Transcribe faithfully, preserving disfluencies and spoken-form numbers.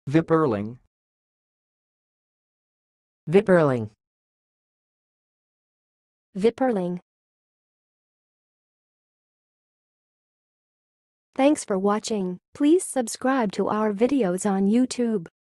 VIPERLING. VIPERLING. VIPERLING. Thanks for watching. Please subscribe to our videos on YouTube.